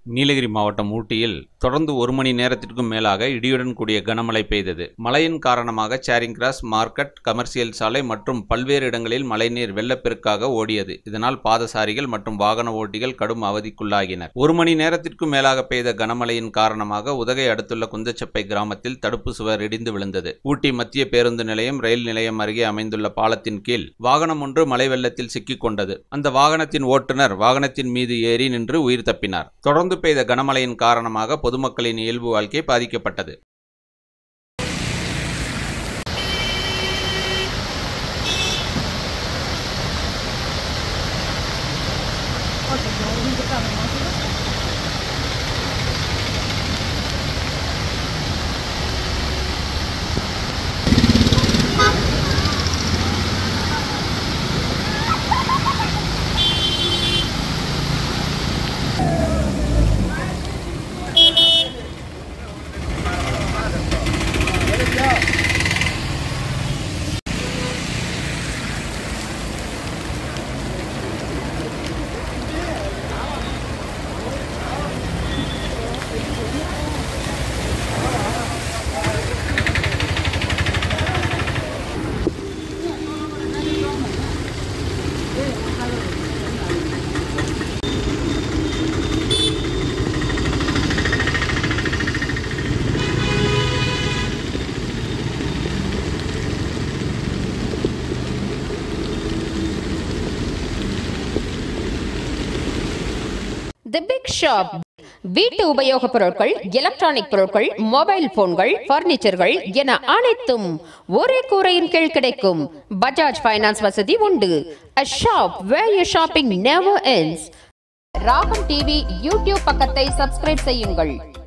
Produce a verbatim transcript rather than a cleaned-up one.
நீலகிரி மாவட்டம் ஊட்டியில் தொடர்ந்து ஒரு மணி நேரத்திற்கும் மேலாக இடியுடன் கூடிய கனமழை பெய்தது. மழையின் காரணமாக சேரிங் கிராஸ், மார்க்கெட், கமர்சியல் சாலை மற்றும் பல்வேறு இடங்களில் மழைநீர் வெள்ளப்பெருக்காக ஓடியது. இதனால் பாதசாரிகள் மற்றும் வாகன ஓட்டிகள் கடும் அவதிக்குள்ளாகினர். ஒரு மணி நேரத்திற்கும் மேலாக பெய்த கனமழையின் காரணமாக உதகை அடுத்துள்ள குந்தச்சப்பை கிராமத்தில் தடுப்பு சுவர் இடிந்து விழுந்தது. ஊட்டி மத்திய பேருந்து நிலையம், ரயில் நிலையம் அருகே அமைந்துள்ள பாலத்தின் கீழ் வாகனம் ஒன்று மழை வெள்ளத்தில் சிக்கிக் கொண்டது. அந்த வாகனத்தின் ஓட்டுநர் வாகனத்தின் மீது ஏறி நின்று உயிர் தப்பினார். தொடர்ந்து பெய்த கனமழையின் காரணமாக பொதுமக்களின் இயல்பு வாழ்க்கை பாதிக்கப்பட்டது. The Big Shop. வீட்டு உபயோகப் பொருட்கள், எலக்ட்ரானிக் பொருட்கள், மொபைல் போன்கள், பர்னிச்சர்கள் என அனைத்தும் ஒரே கூரையின் கீழ் கிடைக்கும். பஜாஜ் ஃபைனான்ஸ் வசதி உண்டு. A shop where your shopping never ends. Raagam TV YouTube பக்கத்தை சப்ஸ்கிரைப் செய்யுங்கள்.